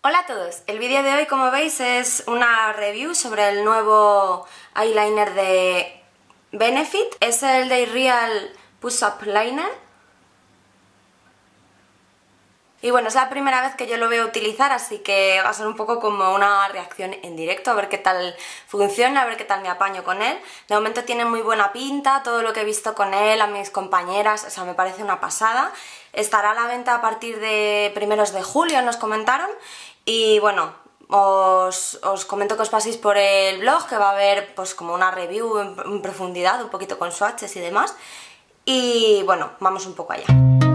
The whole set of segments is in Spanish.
Hola a todos, el vídeo de hoy, como veis, es una review sobre el nuevo eyeliner de Benefit. Es el Day Real Push Up Liner. Y bueno, es la primera vez que yo lo voy a utilizar, así que va a ser un poco como una reacción en directo, a ver qué tal funciona, a ver qué tal me apaño con él. De momento tiene muy buena pinta, todo lo que he visto con él, a mis compañeras, o sea, me parece una pasada. Estará a la venta a partir de primeros de julio, nos comentaron. Y bueno, os comento que os paséis por el blog, que va a haber pues como una review en profundidad, un poquito con swatches y demás. Y bueno, vamos un poco allá.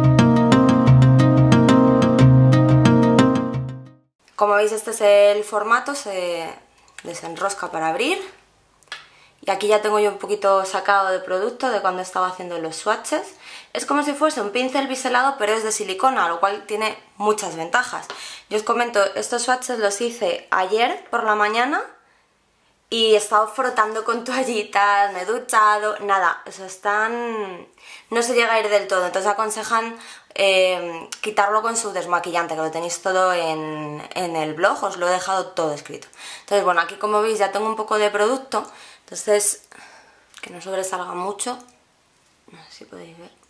Como veis, este es el formato, se desenrosca para abrir. Y aquí ya tengo yo un poquito sacado de producto de cuando estaba haciendo los swatches. Es como si fuese un pincel biselado, pero es de silicona, lo cual tiene muchas ventajas. Yo os comento, estos swatches los hice ayer por la mañana y he estado frotando con toallitas, me he duchado, nada, o sea, están... no se llega a ir del todo, entonces aconsejan quitarlo con su desmaquillante, que lo tenéis todo en el blog, os lo he dejado todo escrito. Entonces bueno, aquí como veis ya tengo un poco de producto, entonces que no sobresalga mucho, no sé si podéis ver.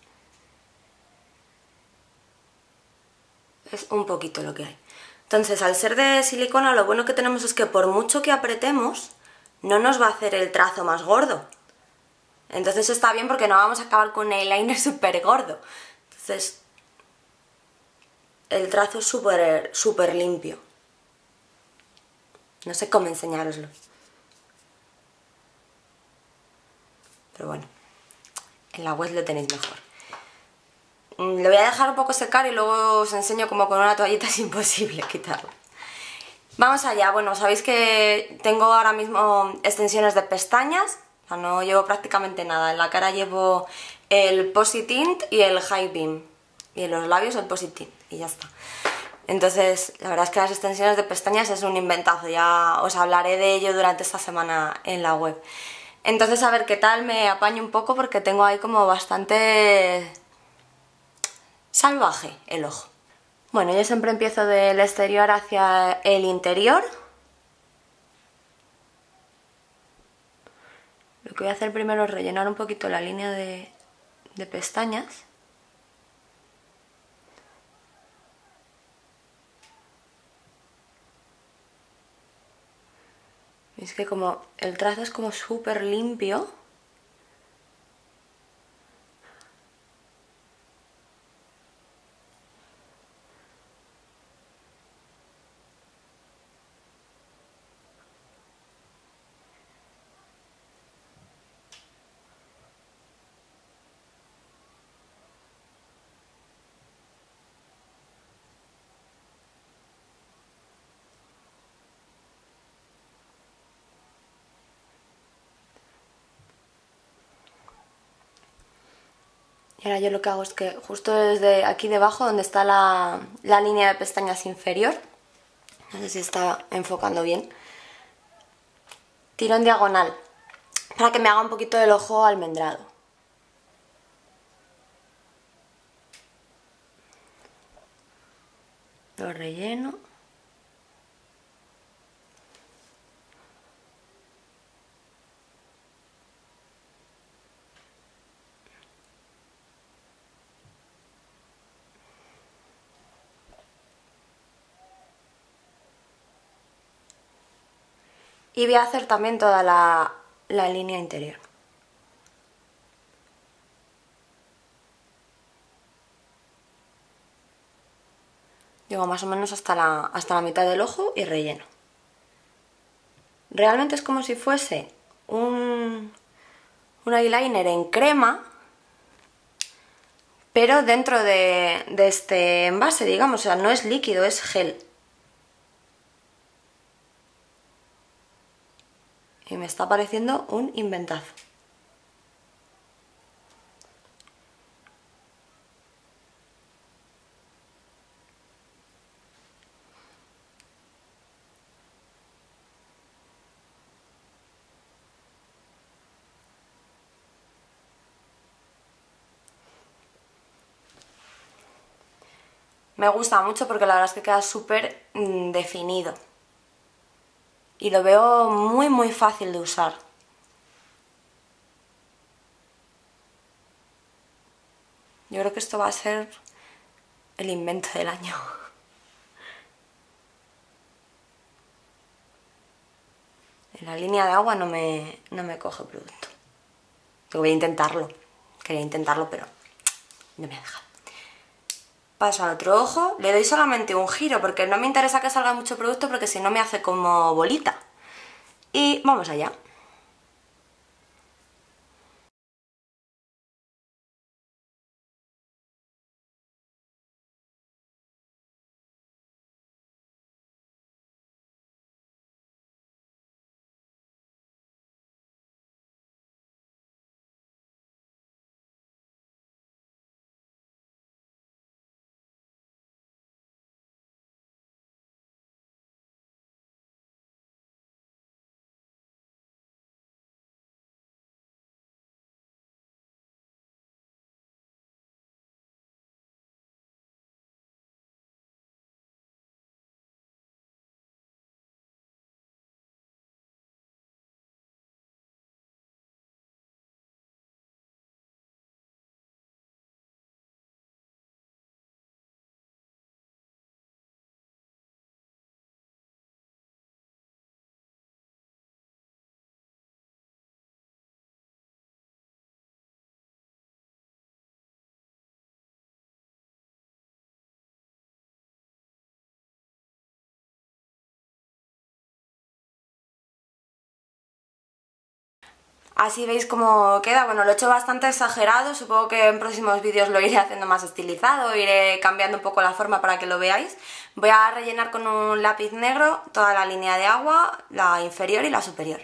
Es un poquito lo que hay. Entonces, al ser de silicona, lo bueno que tenemos es que por mucho que apretemos, no nos va a hacer el trazo más gordo. Entonces está bien porque no vamos a acabar con un eyeliner súper gordo. Entonces, el trazo es súper limpio. No sé cómo enseñároslo. Pero bueno, en la web lo tenéis mejor. Lo voy a dejar un poco secar y luego os enseño como con una toallita es imposible quitarlo. Vamos allá. Bueno, sabéis que tengo ahora mismo extensiones de pestañas, o sea, no llevo prácticamente nada. En la cara llevo el Posi Tint y el High Beam, y en los labios el Posi Tint, y ya está. Entonces, la verdad es que las extensiones de pestañas es un inventazo, ya os hablaré de ello durante esta semana en la web. Entonces, a ver qué tal me apaño un poco porque tengo ahí como bastante salvaje el ojo. Bueno, yo siempre empiezo del exterior hacia el interior. Lo que voy a hacer primero es rellenar un poquito la línea de pestañas. Es que como el trazo es como súper limpio. Y ahora yo lo que hago es que justo desde aquí debajo, donde está la línea de pestañas inferior, no sé si está enfocando bien, tiro en diagonal para que me haga un poquito del ojo almendrado. Lo relleno. Y voy a hacer también toda la línea interior. Llego más o menos hasta la mitad del ojo y relleno. Realmente es como si fuese un eyeliner en crema, pero dentro de este envase, digamos, o sea, no es líquido, es gel. Y me está pareciendo un inventazo. Me gusta mucho porque la verdad es que queda súper definido. Y lo veo muy muy fácil de usar. Yo creo que esto va a ser el invento del año. En la línea de agua no me coge producto. Yo voy a intentarlo. Quería intentarlo, pero no me ha dejado. Paso al otro ojo. Le doy solamente un giro porque no me interesa que salga mucho producto porque si no me hace como bolita. Y vamos allá. Así veis cómo queda. Bueno, lo he hecho bastante exagerado, supongo que en próximos vídeos lo iré haciendo más estilizado, iré cambiando un poco la forma para que lo veáis. Voy a rellenar con un lápiz negro toda la línea de agua, la inferior y la superior.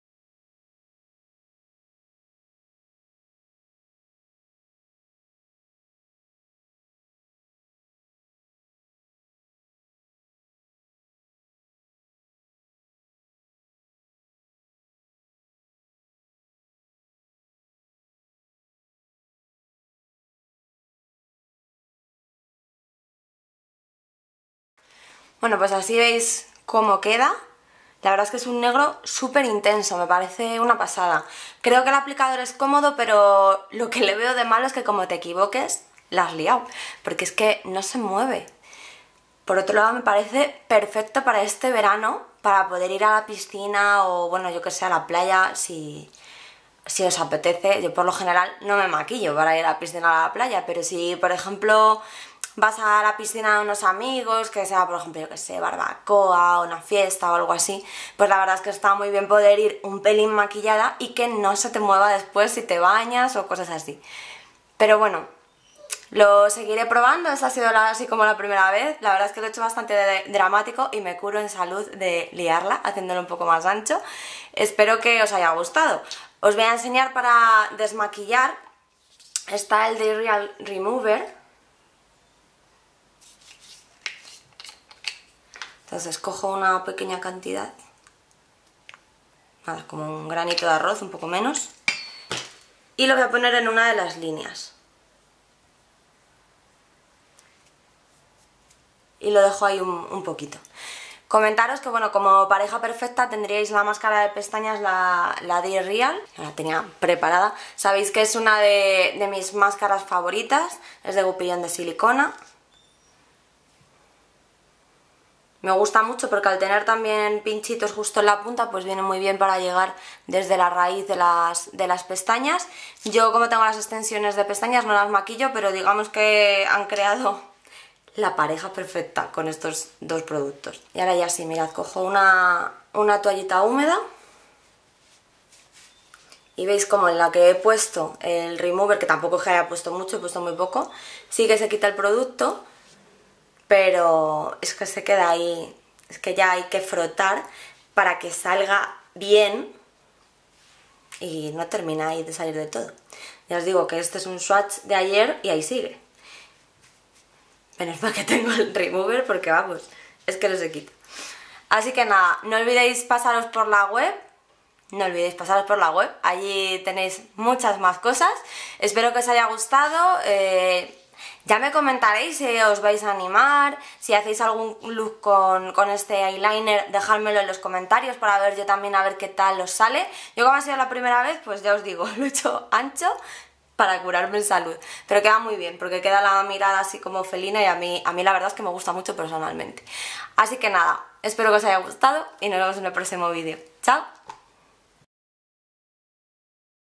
Bueno, pues así veis cómo queda. La verdad es que es un negro súper intenso, me parece una pasada. Creo que el aplicador es cómodo, pero lo que le veo de malo es que como te equivoques, la has liado, porque es que no se mueve. Por otro lado, me parece perfecto para este verano, para poder ir a la piscina o, bueno, yo que sé, a la playa, si os apetece. Yo por lo general no me maquillo para ir a la piscina o a la playa, pero si, por ejemplo, vas a la piscina de unos amigos, que sea, por ejemplo, yo que sé, barbacoa o una fiesta o algo así, pues la verdad es que está muy bien poder ir un pelín maquillada y que no se te mueva después si te bañas o cosas así. Pero bueno, lo seguiré probando, esta ha sido así como la primera vez. La verdad es que lo he hecho bastante dramático y me curo en salud de liarla, haciéndolo un poco más ancho. Espero que os haya gustado. Os voy a enseñar para desmaquillar. Está el de Real Remover. Entonces cojo una pequeña cantidad. Nada, como un granito de arroz, un poco menos. Y lo voy a poner en una de las líneas. Y lo dejo ahí un poquito. Comentaros que, bueno, como pareja perfecta tendríais la máscara de pestañas, la de Real, la tenía preparada. Sabéis que es una de mis máscaras favoritas, es de Gupillón de silicona. Me gusta mucho porque al tener también pinchitos justo en la punta, pues viene muy bien para llegar desde la raíz de las pestañas. Yo, como tengo las extensiones de pestañas, no las maquillo, pero digamos que han creado la pareja perfecta con estos dos productos. Y ahora ya sí, mirad, cojo una toallita húmeda y veis como en la que he puesto el remover, que tampoco es que haya puesto mucho, he puesto muy poco, sí que se quita el producto, pero es que se queda ahí, es que ya hay que frotar para que salga bien y no termina ahí de salir de todo. Ya os digo que este es un swatch de ayer y ahí sigue. Menos mal que tengo el remover porque vamos, es que no se quita. Así que nada, no olvidéis pasaros por la web. Allí tenéis muchas más cosas. Espero que os haya gustado. Ya me comentaréis si os vais a animar, si hacéis algún look con este eyeliner, dejádmelo en los comentarios para ver yo también a ver qué tal os sale. Yo como ha sido la primera vez, pues ya os digo, lo he hecho ancho para curarme en salud. Pero queda muy bien, porque queda la mirada así como felina y a mí la verdad es que me gusta mucho personalmente. Así que nada, espero que os haya gustado y nos vemos en el próximo vídeo. ¡Chao!